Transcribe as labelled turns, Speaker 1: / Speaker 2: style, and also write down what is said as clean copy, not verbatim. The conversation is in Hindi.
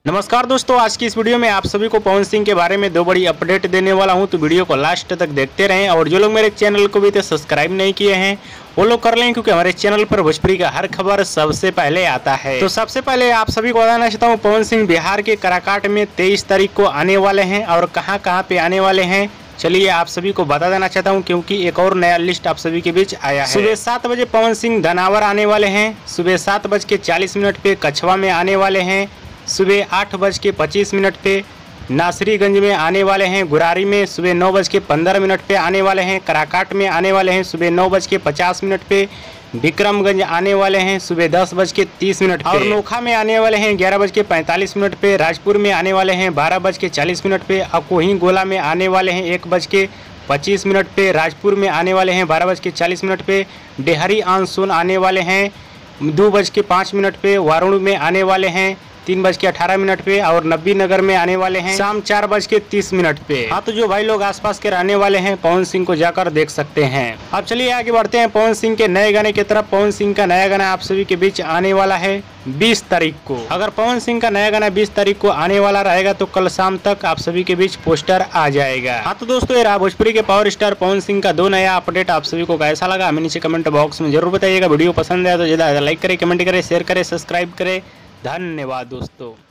Speaker 1: नमस्कार दोस्तों, आज की इस वीडियो में आप सभी को पवन सिंह के बारे में दो बड़ी अपडेट देने वाला हूं, तो वीडियो को लास्ट तक देखते रहें। और जो लोग मेरे चैनल को भी सब्सक्राइब नहीं किए हैं वो लोग कर लें, क्योंकि हमारे चैनल पर भोजपुरी का हर खबर सबसे पहले आता है। तो सबसे पहले आप सभी को बताना चाहता हूँ, पवन सिंह बिहार के काराकाट में 23 तारीख को आने वाले हैं। और कहाँ कहाँ पे आने वाले हैं चलिए आप सभी को बता देना चाहता हूं, क्योंकि एक और नया लिस्ट आप सभी के बीच आया है। सुबह 7 बजे पवन सिंह धनावर आने वाले हैं। सुबह 7:40 पे कछवा में आने वाले हैं। सुबह 8:25 पे नासरीगंज में आने वाले हैं। गुरारी में सुबह 9:15 पे आने वाले हैं। कराकाट में आने वाले हैं सुबह 9:50 पे। विक्रमगंज आने वाले हैं सुबह 10:30 पे। और नोखा में आने वाले हैं 11:45 पे। राजपुर में आने वाले हैं 12:40 पे। अकोही गोला में आने वाले हैं 1:25 पे। राजपुर में आने वाले हैं 12:40 पे। डेहरी आनसोन आने वाले हैं 2:05 पे। वारुण में आने वाले हैं 3:18 पे। और नबी नगर में आने वाले हैं शाम 4:30 पे। हाँ, तो जो भाई लोग आसपास के रहने वाले हैं पवन सिंह को जाकर देख सकते हैं। अब चलिए आगे बढ़ते हैं पवन सिंह के नए गाने की तरफ। पवन सिंह का नया गाना आप सभी के बीच आने वाला है 20 तारीख को। अगर पवन सिंह का नया गाना 20 तारीख को आने वाला रहेगा तो कल शाम तक आप सभी के बीच पोस्टर आ जाएगा। हाँ, तो दोस्तों ये रहा भोजपुरी के पावर स्टार पवन सिंह का दो नया अपडेट। आप सभी को कैसा लगा हमें नीचे कमेंट बॉक्स में जरूर बताइएगा। वीडियो पसंद आया तो ज़्यादा लाइक करें, कमेंट करें, शेयर करें, सब्सक्राइब करें। धन्यवाद दोस्तों।